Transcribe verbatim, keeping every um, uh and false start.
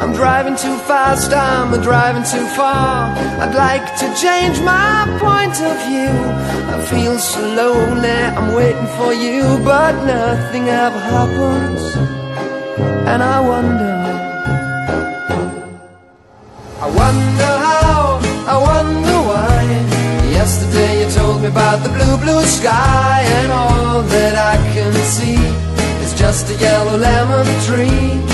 I'm driving too fast, I'm driving too far. I'd like to change my point of view. I feel so lonely, I'm waiting for you, but nothing ever happens, and I wonder, I wonder how, I wonder why. Yesterday you told me about the blue, blue sky, and all that I can see is just a yellow lemon tree.